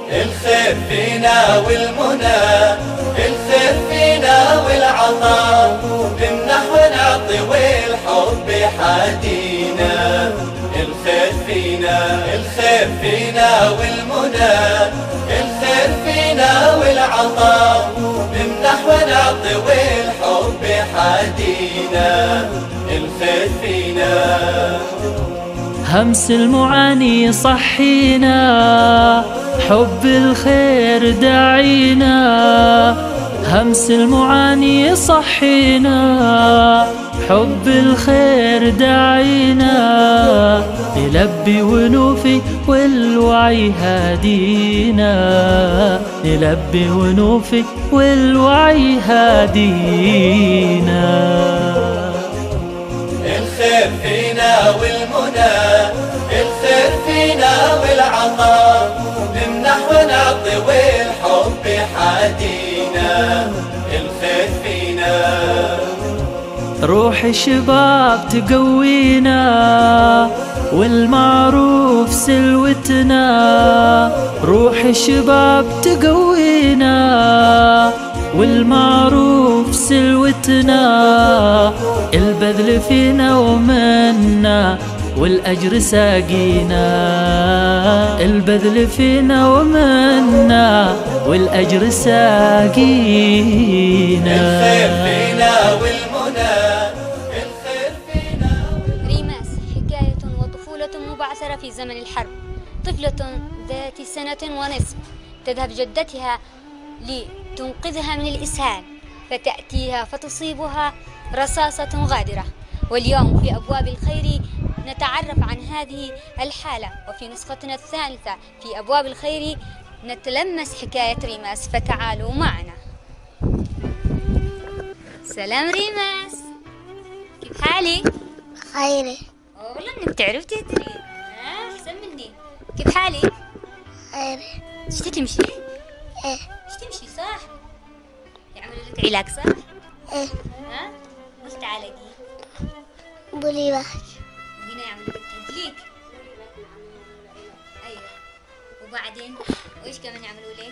الخير فينا والمنى، الخير فينا والعطاء، نمنح ونعطي والحب حادينا. الخير فينا، الخير فينا والمنى، الخير فينا والعطاء، نمنح ونعطي والحب حادينا. الخير فينا. همس المعاني صحينا، حب الخير داعينا. همس المعاني صحينا، حب الخير داعينا. نلبي ونوفي والوعي هادينا، نلبي ونوفي والوعي هادينا. الخير فينا والمنى، الخير فينا والعطاء، نمنح ونعطي والحب حادينا. الخير فينا. روح الشباب تقوينا، والمعروف سلوتنا. روح الشباب تقوينا، والمعروف سلوتنا. البذل فينا ومنا، والأجر ساقينا. البذل فينا ومنا، والأجر ساقينا. الخير فينا والمنى، الخير فينا. ريماس حكاية وطفولة مبعثرة في زمن الحرب. طفلة ذات سنة ونصف تذهب جدتها لتنقذها من الإسهال، فتأتيها فتصيبها رصاصة غادرة. واليوم في أبواب الخير نتعرف عن هذه الحالة، وفي نسختنا الثالثة في أبواب الخير نتلمس حكاية ريماس، فتعالوا معنا. سلام ريماس، كيف حالك؟ خيري. والله انك بتعرف تهدري، احسن مني. كيف حالك؟ خيري. تشتي تمشي؟ ايه. تشتي تمشي صح؟ يعملوا لك علاج صح؟ ايه. ها؟ قلت تعالجي. بولي بحش. وهنا يعملوا لك تهدليك. ايوه. وبعدين وايش كمان يعملوا لك؟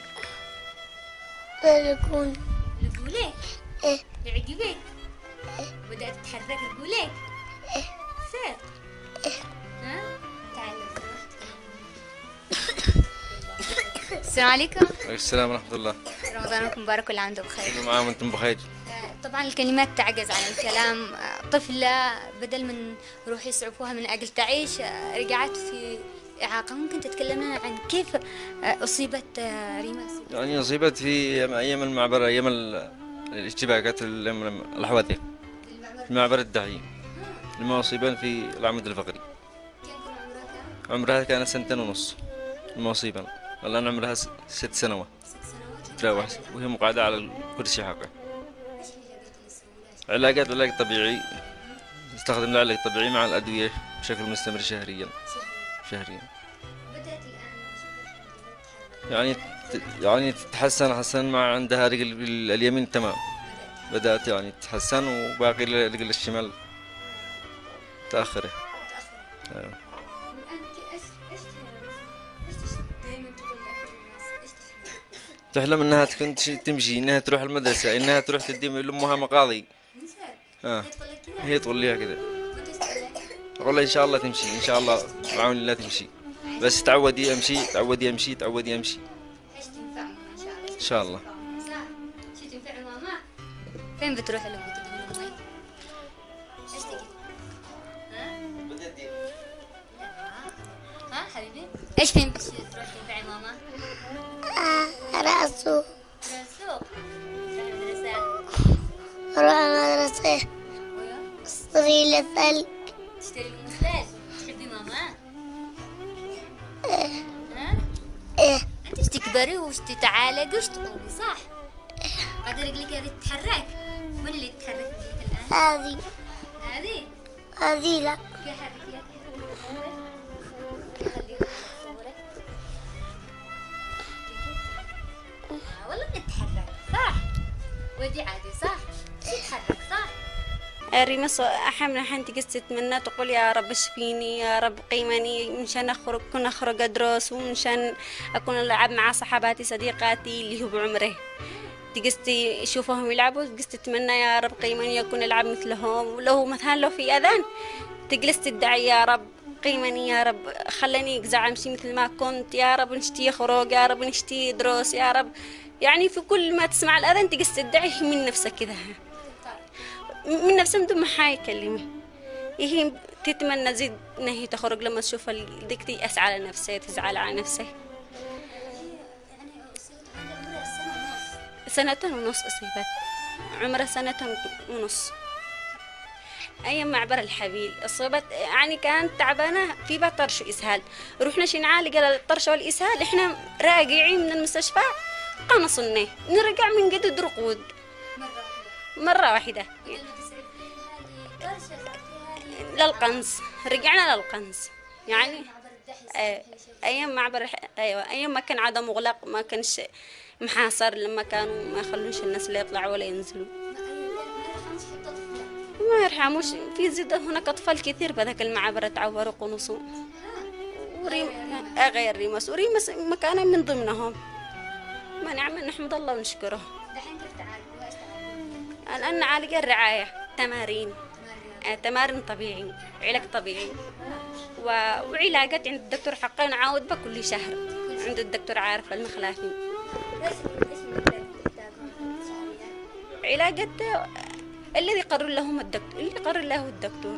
يكون. رجولك؟ ايه. يعجبك؟ ايه. وبدأت تتحرك رجولك؟ ايه. صار؟ ايه. ها؟ تعال لو سمحت. السلام عليكم. عليكم السلام ورحمة الله. رمضانكم مبارك، كل عام وانتم بخير. كل عام وانتم بخير. طبعا الكلمات تعجز عن الكلام. طفلة بدل من روح يسعفوها من أجل تعيش رجعت في إعاقة. ممكن تتكلم لنا عن كيف أصيبت ريماس؟ يعني أصيبت في أيام المعبر، أيام الاشتباكات، الحوادث في معبر الداعية. لما أصيبن في العمود الفقري. عمرها كانت 2.5 سنين لما أصيبن. الآن عمرها 6 سنوات. وهي مقعدة على الكرسي حقها. علاج طبيعي، استخدم له علاج طبيعي مع الأدوية بشكل مستمر شهريا. بدأت الآن يعني تتحسن، حسن مع عندها رجل اليمين تمام. بدأت يعني تتحسن، وباقي رجل الشمال تأخره. أيوه. تحلم انها تكون تمشي، انها تروح المدرسة، انها تروح تدي لامها مقاضي. هي تقول ليها كذا. اقول لها ان شاء الله تمشي، ان شاء الله بعون الله تمشي، بس تعودي امشي، تعودي امشي، تعودي امشي. ان شاء الله. شو تنفع ماما؟ فين بتروح لو بتدي المي؟ ايش تجي؟ ها حبيبي؟ ايش فين تروح تنفعي ماما؟ رأسه. السوق. تروح المدرسة. أروح المدرسة. اشتري لي ثلج. تشتري لي مثلج. تحبي ماما؟ ايه. ها؟ ايه. انت تكبري وتتعالجي وتقومي صح؟ بعد رجلك هذه تتحرك. من اللي تتحرك رجلك الآن؟ هذه. هذه لا. كيف حركيها؟ والله بتتحرك صح؟ ودي عادي صح؟ تتحرك صح؟ الريمس أحمنا حنتي قصة منا تقول يا رب اشفيني يا رب قيمني منشان أخرج أدرس ومنشان أكون ألعب مع صحباتي صديقاتي اللي هو بعمره. تقصتي أشوفهم يلعبوا قصتي أتمنى يا رب قيمني أكون ألعب مثلهم، ولو مثلا لو في أذان تجلس تدعي يا رب قيمني يا رب خلني أقزع أمشي مثل ما كنت، يا رب نشتي خروج، يا رب نشتي دروس، يا رب يعني في كل ما تسمع الأذان تجلس تدعي من نفسك كذا، من نفسها بدون ما حد يكلمه. هي تتمنى زيد إن هي تخرج لما تشوف ديكتي أسعى على نفسها تزعل على نفسها. سنة ونص أصيبت، عمرها سنة ونص. أيام معبر الحبيل أصيبت يعني كانت تعبانة في بها طرش وإسهال، رحنا شي نعالج الطرش والإسهال، إحنا راجعين من المستشفى قنصناه نرجع من جديد رقود مرة واحدة للقنص، رجعنا للقنص يعني. أيام معبر أيوة أيام ما كان عدم مغلق، ما كانش محاصر، لما كانوا ما يخلونش الناس لا يطلعوا ولا ينزلوا، ما يرحموش. في زيد هناك أطفال كثير بذاك المعبر تعوروا قنصوا غير ريمس، وريمس مكانه من ضمنهم. ما نعمل نحمد الله ونشكره. الآن نعالج الرعاية، تمارين طبيعي، علاج طبيعي وعلاجات عند الدكتور حقا نعاود بكل شهر عند الدكتور عارف المخلافي. علاجات الذي قرر لهم الدكتور، اللي قرر له الدكتور.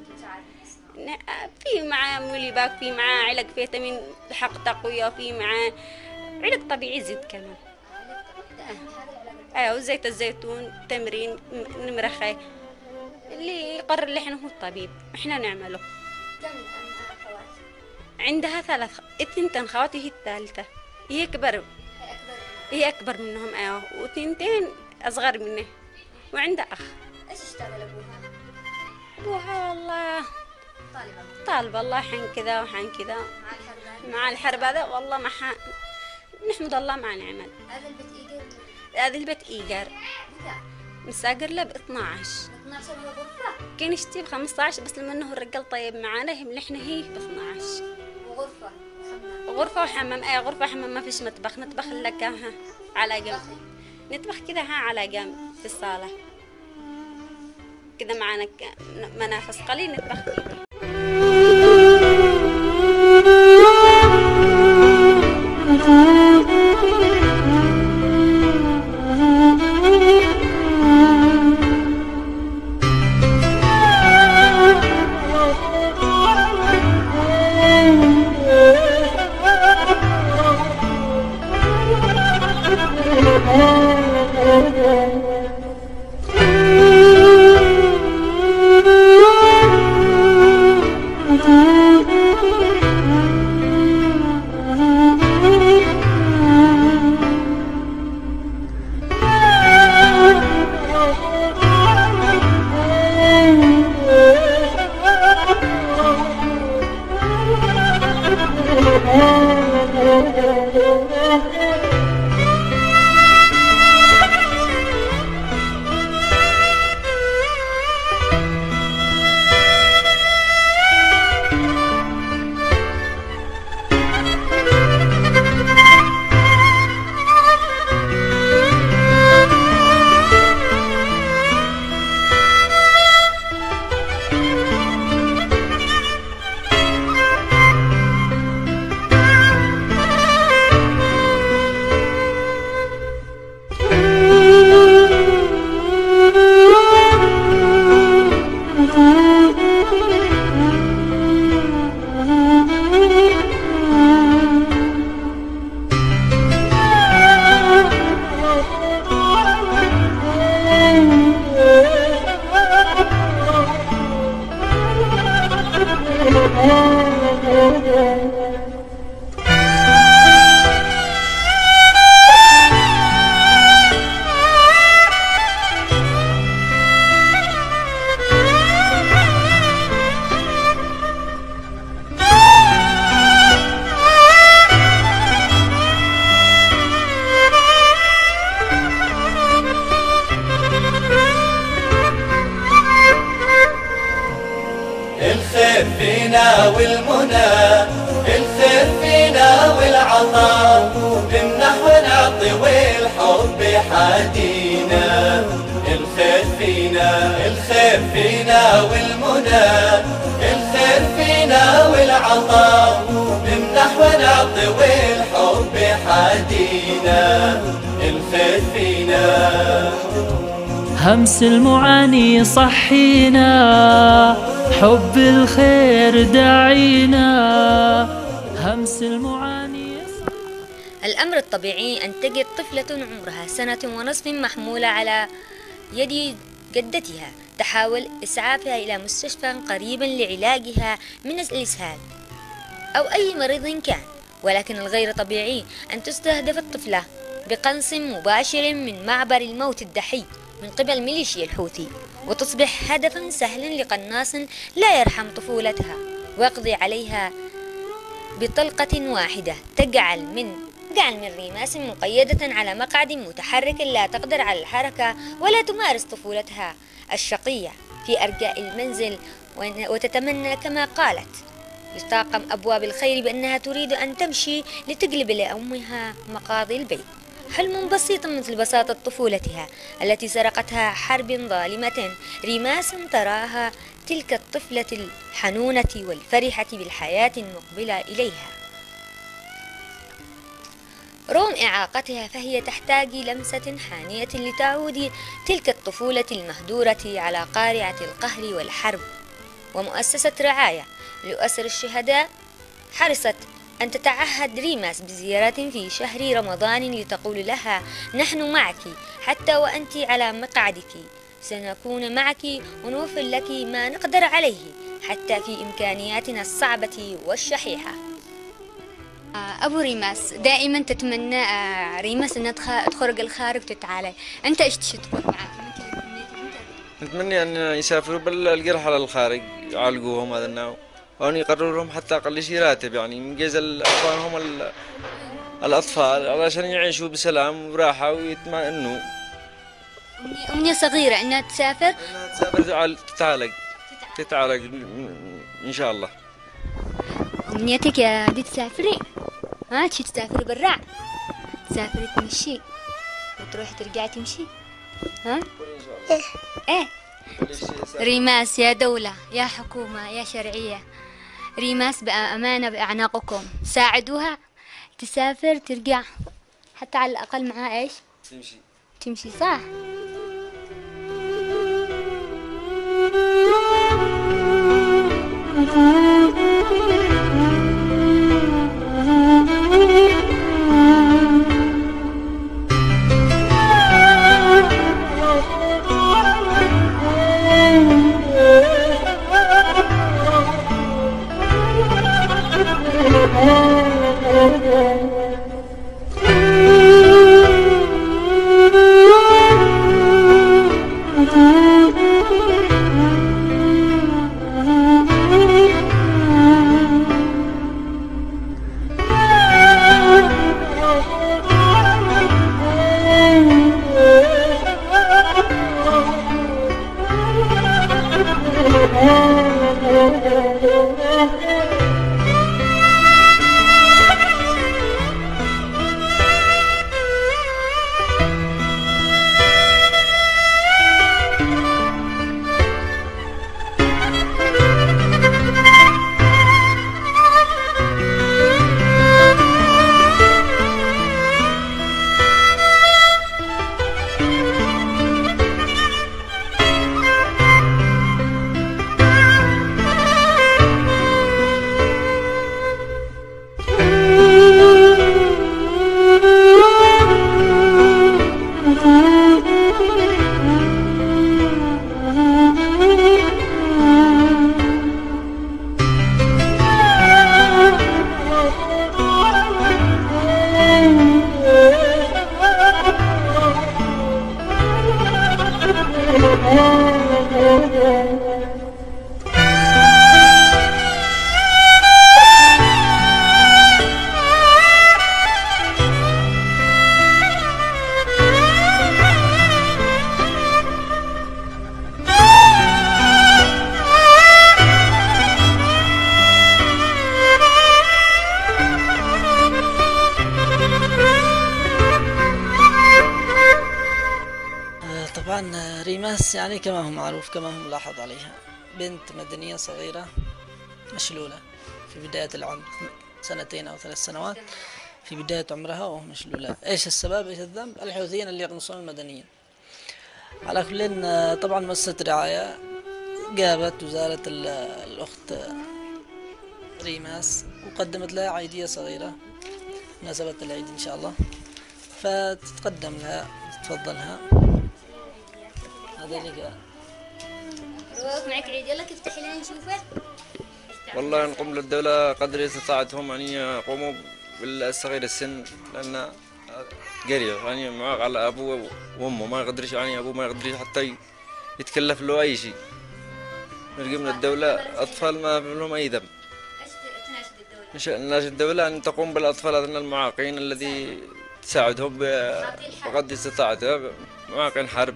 في معاه موليباك، في معاه علاج فيتامين حق تقوية، في معاه علاج طبيعي زيت كمان. ايوه زيت الزيتون، تمرين، نمرخي، اللي يقرر اللي احنا هو الطبيب احنا نعمله. عندها 2 خواتي، هي الثالثة، هي أكبر منهم. ايوه و2 أصغر منه، وعندها أخ. ايش اشتغل ابوها؟ ابوها والله طالبة الله حين كذا وحين كذا مع الحرب هذا والله ما نحمد الله مع نعمل. هذا البيت ايجار؟ هذا البيت ايجار مساجر له ب 12 هو غرفة؟ كان يشتي ب 15 بس لما انه الرجال طيب معانا يملحنا هي ب 12. وغرفة وحمام؟ غرفة وحمام. اي غرفة وحمام، ما فيش مطبخ، نطبخ لك ها على جنب، نطبخ كذا ها على جنب في الصالة كذا معانا منافس قليل نطبخ فيه. والمنى الخير فينا والعطاء نمنح ونعطي والحب حادينا الخير فينا الخير فينا والمنى الخير فينا والعطاء نمنح ونعطي والحب حادينا الخير فينا همس المعاني صحينا حب الخير داعينا همس المعاني. الأمر الطبيعي أن تجد طفلة عمرها 1 ونصف محمولة على يد جدتها تحاول إسعافها إلى مستشفى قريبا لعلاجها من الإسهال أو أي مرض كان، ولكن الغير طبيعي أن تستهدف الطفلة بقنص مباشر من معبر الموت الدحي من قبل ميليشيا الحوثي، وتصبح هدفا سهلا لقناص لا يرحم طفولتها ويقضي عليها بطلقة واحدة تجعل من ريماس مقيدة على مقعد متحرك لا تقدر على الحركة ولا تمارس طفولتها الشقية في أرجاء المنزل، وتتمنى كما قالت لطاقم أبواب الخير بأنها تريد أن تمشي لتجلب لأمها مقاضي البيت، حلم بسيط مثل بساطة طفولتها التي سرقتها حرب ظالمة. ريماس تراها تلك الطفلة الحنونة والفرحة بالحياة المقبلة إليها رغم إعاقتها، فهي تحتاج لمسة حانية لتعود تلك الطفولة المهدورة على قارعة القهر والحرب. ومؤسسة رعاية لأسر الشهداء حرصت أن تتعهد ريماس بزيارات في شهر رمضان لتقول لها نحن معك حتى وأنت على مقعدك، سنكون معك ونوفر لك ما نقدر عليه حتى في إمكانياتنا الصعبة والشحيحة. أبو ريماس دائما تتمنى ريماس أن تخرج الخارج وتتعالج، أنت إيش تقول معك؟ نتمنى أن يسافروا بالقرح على الخارج يعالجوهم هذا النوع، وأن يقرروا لهم حتى أقل شيء راتب، يعني من جيز أخوانهم الأطفال علشان يعيشوا بسلام وراحة ويطمئنوا. أمنية صغيرة أنها تسافر؟ تتعالج إن شاء الله. أمنيتك يا دي تسافري؟ ها تشي تسافري برا؟ تسافري تمشي وتروحي ترجعي تمشي؟ ها؟ إيه؟ ريماس يا دولة يا حكومة يا شرعية، ريماس بأمانة بأعناقكم، ساعدوها تسافر ترجع حتى على الأقل معها إيش؟ تمشي صح؟ طبعا ريماس يعني كما هو معروف كما هو ملاحظ عليها، بنت مدنية صغيرة مشلولة في بداية العمر، 2 أو 3 سنوات في بداية عمرها ومشلولة. إيش السبب؟ إيش الذنب؟ الحوثيين اللي يقنصون المدنيين. على كل طبعا مؤسسة رعاية جابت وزارة الأخت ريماس وقدمت لها عيدية صغيرة مناسبة العيد إن شاء الله، فتتقدم لها تفضلها. هذا اللي قال. روك معك عيد، يلا كيف تفتحي لنا نشوفه؟ والله نقوم للدولة قدر استطاعتهم يعني يقوموا بالصغير السن، لأن قريب يعني معاق على أبوه وأمه، ما يقدرش يعني أبوه ما يقدرش حتى يتكلف له أي شيء. نلقي من الدولة أطفال ما لهم أي ذنب. ناشد الدولة أن تقوم بالأطفال هذين المعاقين الذي تساعدهم بقدر استطاعتها، معاقين حرب.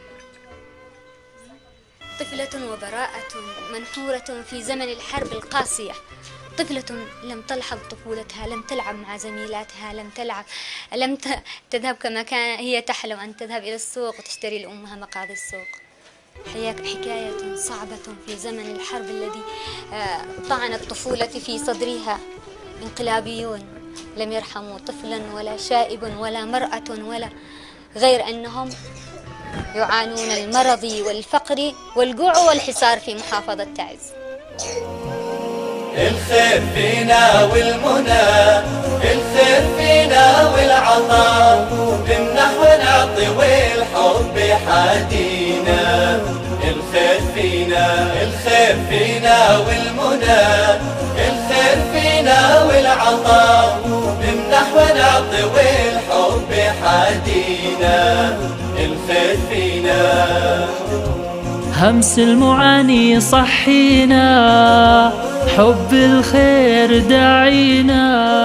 طفلة وبراءة منحورة في زمن الحرب القاسية، طفلة لم تلحظ طفولتها، لم تلعب مع زميلاتها، لم تذهب كما كان هي تحلم أن تذهب إلى السوق وتشتري لأمها مقاضي السوق. حكاية صعبة في زمن الحرب الذي طعن الطفولة في صدرها انقلابيون لم يرحموا طفلا ولا شائب ولا مرأة ولا غير أنهم يعانون المرض والفقر والجوع والحصار في محافظة تعز. الخير فينا والمنى، الخير فينا والعطاء، نمنح ونعطي والحب حادينا. الخير فينا، الخير فينا والمنى، الخير فينا والعطاء، نمنح ونعطي والحب حادينا. الخير فينا. همس المعاني صحينا، حب الخير داعينا.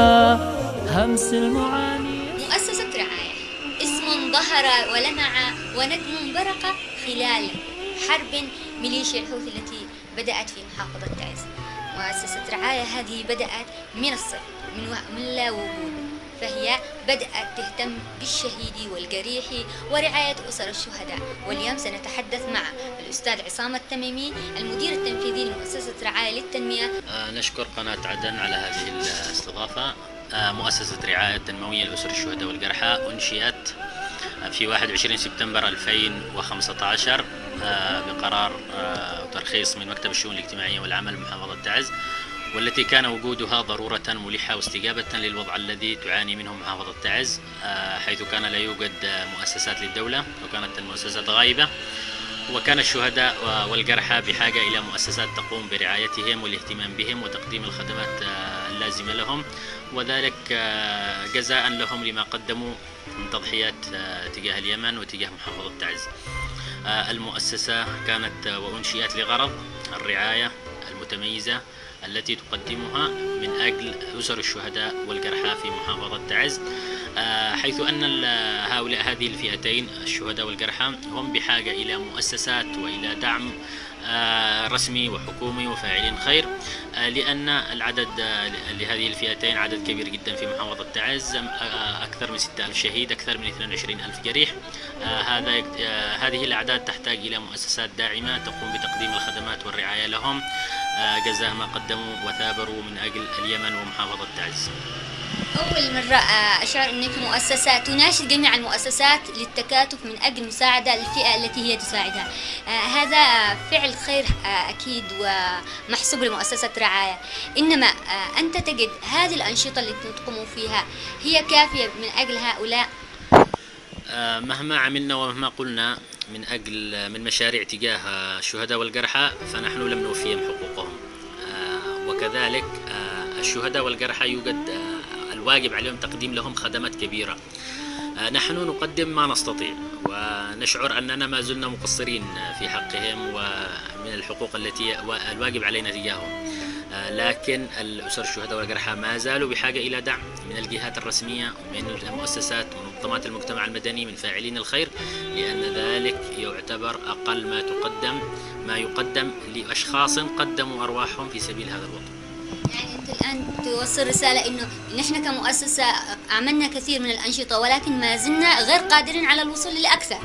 همس المعاني. مؤسسة رعاية اسم ظهر ولمع ونجم برق خلال حرب ميليشيا الحوثي التي بدأت في محافظة تعز. مؤسسة رعاية هذه بدأت من الصفر، من لا وجود، فهي بدأت تهتم بالشهيد والجريح ورعاية أسر الشهداء. واليوم سنتحدث مع الأستاذ عصام التميمي المدير التنفيذي لمؤسسة رعاية للتنمية. نشكر قناة عدن على هذه الاستضافة. مؤسسة رعاية تنموية لأسر الشهداء والجرحى أنشئت في 21 سبتمبر 2015 بقرار وترخيص من مكتب الشؤون الاجتماعية والعمل بمحافظة تعز، والتي كان وجودها ضرورة ملحة واستجابة للوضع الذي تعاني منه محافظة تعز، حيث كان لا يوجد مؤسسات للدولة وكانت المؤسسات غائبة، وكان الشهداء والجرحى بحاجة إلى مؤسسات تقوم برعايتهم والاهتمام بهم وتقديم الخدمات اللازمة لهم، وذلك جزاء لهم لما قدموا من تضحيات تجاه اليمن وتجاه محافظة تعز. المؤسسة كانت وأنشئت لغرض الرعاية المتميزة التي تقدمها من أجل أسر الشهداء والجرحى في محافظة تعز، حيث أن هذه الفئتين الشهداء والجرحى هم بحاجة إلى مؤسسات وإلى دعم رسمي وحكومي وفاعلين خير، لأن العدد لهذه الفئتين عدد كبير جدا في محافظة تعز، أكثر من 6000 شهيد، أكثر من 22000 جريح. هذه الأعداد تحتاج إلى مؤسسات داعمة تقوم بتقديم الخدمات والرعاية لهم جزاء ما قدموا وثابروا من أجل اليمن ومحافظة تعز. أول مرة أشعر أنك مؤسسة تناشد جميع المؤسسات للتكاتف من أجل مساعدة الفئة التي هي تساعدها. هذا فعل خير أكيد ومحسوب لمؤسسة رعاية، إنما أنت تجد هذه الأنشطة التي تقوموا فيها هي كافية من أجل هؤلاء؟ مهما عملنا ومهما قلنا من مشاريع تجاه الشهداء والجرحى فنحن لم نوفيهم حقوقهم، وكذلك الشهداء والجرحى يوجد الواجب عليهم تقديم لهم خدمات كبيرة. نحن نقدم ما نستطيع ونشعر أننا ما زلنا مقصرين في حقهم ومن الحقوق التي الواجب علينا تجاههم، لكن الأسر الشهداء والجرحى ما زالوا بحاجة إلى دعم من الجهات الرسمية ومن المؤسسات ومنظمات المجتمع المدني من فاعلين الخير، لأن ذلك يعتبر أقل ما يقدم لأشخاص قدموا أرواحهم في سبيل هذا الوطن. يعني أنت الآن توصل رسالة إنه نحن كمؤسسة عملنا كثير من الأنشطة ولكن ما زلنا غير قادرين على الوصول لأكثر.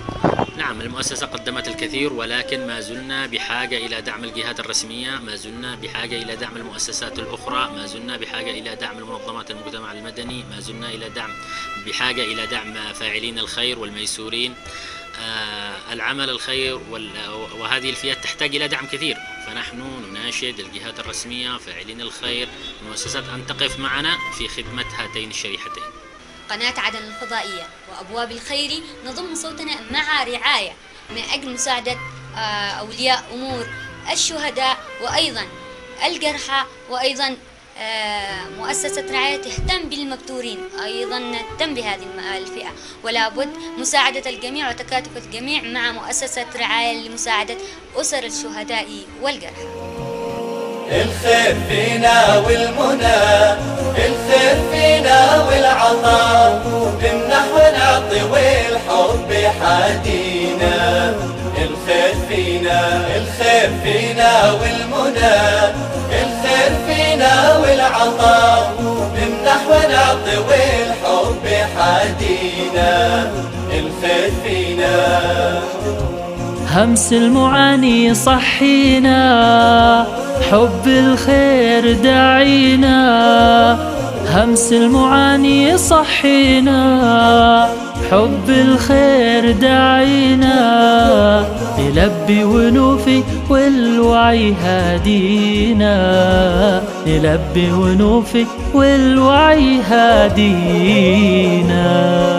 نعم، المؤسسة قدمت الكثير، ولكن ما زلنا بحاجة إلى دعم الجهات الرسمية، ما زلنا بحاجة إلى دعم المؤسسات الأخرى، ما زلنا بحاجة إلى دعم المنظمات المجتمع المدني، ما زلنا بحاجة إلى دعم فاعلين الخير والميسورين. العمل الخير وهذه الفئات تحتاج إلى دعم كثير، فنحن نناشد الجهات الرسمية فاعلين الخير المؤسسات أن تقف معنا في خدمة هاتين الشريحتين. قناة عدن الفضائية وأبواب الخير نضم صوتنا مع رعاية من أجل مساعدة أولياء أمور الشهداء وأيضا الجرحى، وأيضا مؤسسة رعاية تهتم بالمبتورين، أيضا نهتم بهذه الفئة، ولا بد مساعدة الجميع وتكاتف الجميع مع مؤسسة رعاية لمساعدة أسر الشهداء والجرحى. الخير فينا والمنى، الخير فينا والعطاء، نمنح ونعطي والحب يحادينا. الخير فينا، الخير فينا والمنى، الخير فينا والعطاء، نمنح ونعطي والحب يحادينا. الخير فينا. همس المعاني صحينا، حب الخير داعينا. همس المعاني صحينا، حب الخير داعينا. نلبي ونوفي والوعي هادينا، نلبي ونوفي والوعي هادينا.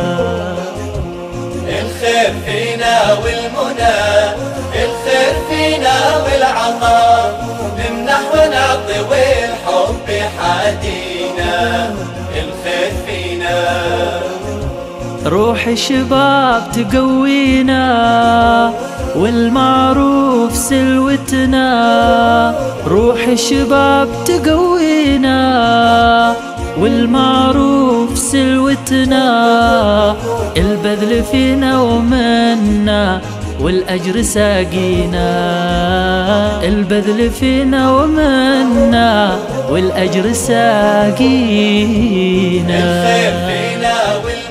الخير فينا والمنى، الخير فينا والعطاء، نمنح ونعطي والحب يحادينا. الخير فينا. روح الشباب تقوينا، والمعروف سلوتنا. روح الشباب تقوينا، والمعروف سلوتنا. البذل فينا ومنا، والأجر ساقينا. البذل فينا ومنا، والأجر ساقينا. الخير فينا